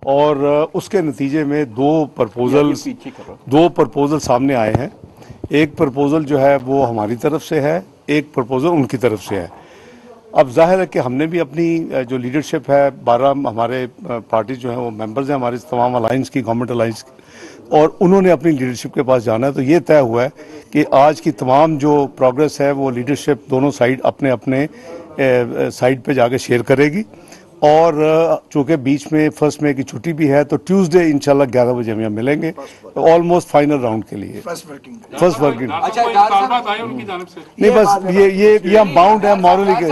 اور उसके नतीजे में दो प्रपोजल सामने आए हैं। एक प्रपोजल जो है वो हमारी तरफ से है, एक प्रपोजल उनकी तरफ से है। अब जाहिर है कि हमने भी अपनी जो लीडरशिप है, 12 हमारे पार्टी जो है वो मेंबर्स हैं हमारे तमाम अलायंस की, गवर्नमेंट अलायंस की, और उन्होंने अपनी लीडरशिप के पास जाना है। तो ये तय हुआ है कि आज की तमाम जो प्रोग्रेस है वो लीडरशिप दोनों साइड अपने अपने साइड पे जाके शेयर करेगी। और चूँकि बीच में 1 मई की छुट्टी भी है, तो ट्यूसडे इंशाल्लाह 11 बजे हम यहाँ मिलेंगे ऑलमोस्ट फाइनल राउंड के लिए, फर्स्ट वर्किंग। अच्छा, उनकी जानिब से नहीं, बस ये हम बाउंड है मॉरली के।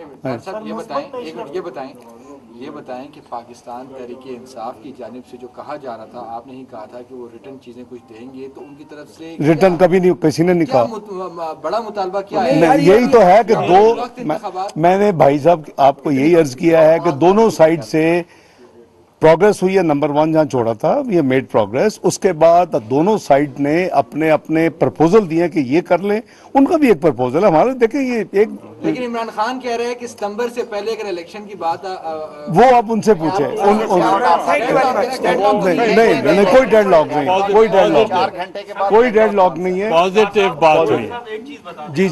ये बताएं कि पाकिस्तान तहरीक इंसाफ की जानिब से जो कहा जा रहा था, आपने ही कहा था कि वो रिटर्न चीजें कुछ देंगे, तो उनकी तरफ से रिटर्न कभी नहीं, किसी ने नहीं कहा। बड़ा मुतालबा क्या है? यही तो है कि मैंने भाई साहब आपको यही अर्ज किया है कि दोनों साइड से प्रोग्रेस हुई है। नंबर 1 जहाँ छोड़ा था ये मेड प्रोग्रेस, उसके बाद दोनों साइड ने अपने अपने प्रपोजल दिए कि ये कर लें। उनका भी एक प्रपोजल है, हमारा देखें ये एक। लेकिन इमरान खान कह रहे हैं कि सितंबर से पहले अगर इलेक्शन की बात वो आप उनसे पूछे। नहीं, कोई डेडलॉक नहीं, कोई डेडलॉक नहीं है। पॉजिटिव बात हुई। जी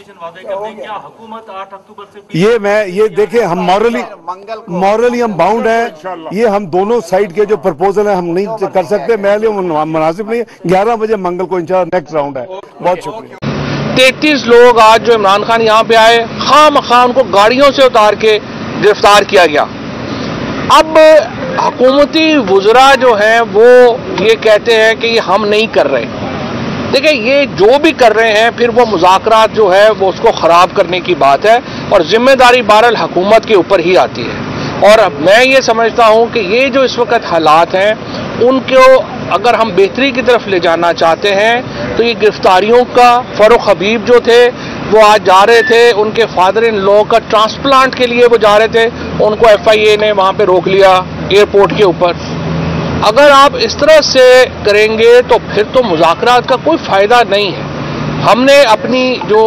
ये देखें, हम मॉरली हम बाउंड है। ये हम दोनों साइड के जो प्रपोजल है हम नहीं कर सकते, मेरे लिए मुनासिब नहीं है। 11 बजे मंगल को इंशाल्लाह नेक्स्ट राउंड है। बहुत शुक्रिया। 33 लोग आज जो इमरान खान यहाँ पे आए, खामखा उनको गाड़ियों से उतार के गिरफ्तार किया गया। अब हुकूमती वुज़रा जो हैं वो ये कहते हैं कि हम नहीं कर रहे। देखिए, ये जो भी कर रहे हैं फिर वो मुज़ाकरात जो है वो उसको ख़राब करने की बात है, और जिम्मेदारी बहरहाल हुकूमत के ऊपर ही आती है। और मैं ये समझता हूँ कि ये जो इस वक्त हालात हैं उनको अगर हम बेहतरी की तरफ ले जाना चाहते हैं तो ये गिरफ्तारियों का, फारूक हबीब जो थे वो आज जा रहे थे, उनके फादर इन लॉ का ट्रांसप्लांट के लिए वो जा रहे थे, उनको FIA ने वहाँ पे रोक लिया एयरपोर्ट के ऊपर। अगर आप इस तरह से करेंगे तो फिर तो मुज़ाकरात का कोई फ़ायदा नहीं है। हमने अपनी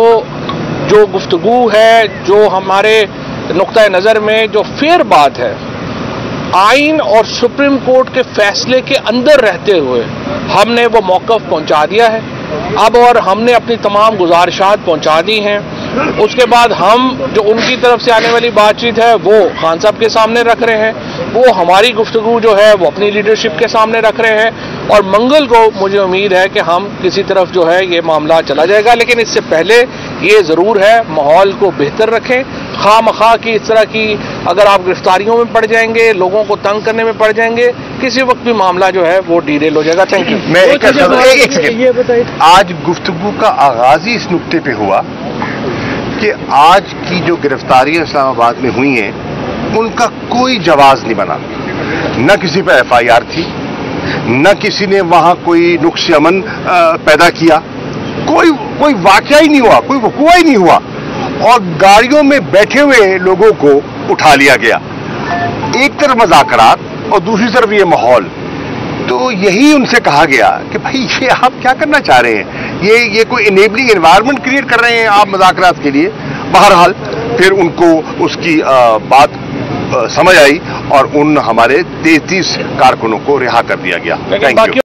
जो गुफ्तगू है, जो हमारे नुक्ता नज़र में जो फेयर बात है, आइन और सुप्रीम कोर्ट के फैसले के अंदर रहते हुए हमने वो मौक़िफ़ पहुंचा दिया है अब, और हमने अपनी तमाम गुजारिशात पहुंचा दी हैं। उसके बाद हम जो उनकी तरफ से आने वाली बातचीत है वो खान साहब के सामने रख रहे हैं, वो हमारी गुफ्तगू जो है वो अपनी लीडरशिप के सामने रख रहे हैं, और मंगल को मुझे उम्मीद है कि हम किसी तरफ जो है ये मामला चला जाएगा। लेकिन इससे पहले ये ज़रूर है माहौल को बेहतर रखें। खामखा की इस तरह की अगर आप गिरफ्तारियों में पड़ जाएंगे, लोगों को तंग करने में पड़ जाएंगे, किसी वक्त भी मामला जो है वो डीरेल हो जाएगा। Thank you. मैं एक सेकंड, आज गुफ्तगू का आगाज ही इस नुक्ते पे हुआ कि आज की जो गिरफ्तारियां इस्लामाबाद में हुई हैं उनका कोई जवाब नहीं बना। न किसी पर FIR थी, न किसी ने वहां कोई नुक्स अमन पैदा किया, कोई वाकया ही नहीं हुआ, कोई वक़ूआ ही नहीं हुआ, और गाड़ियों में बैठे हुए लोगों को उठा लिया गया। एक तरफ मुज़ाकरात और दूसरी तरफ ये माहौल। तो यही उनसे कहा गया कि भाई ये आप क्या करना चाह रहे हैं, ये कोई इनेबलिंग एनवायरनमेंट क्रिएट कर रहे हैं आप मुज़ाकरात के लिए। बहरहाल फिर उनको उसकी बात समझ आई और उन हमारे 33 कारकुनों को रिहा कर दिया गया। Thank you.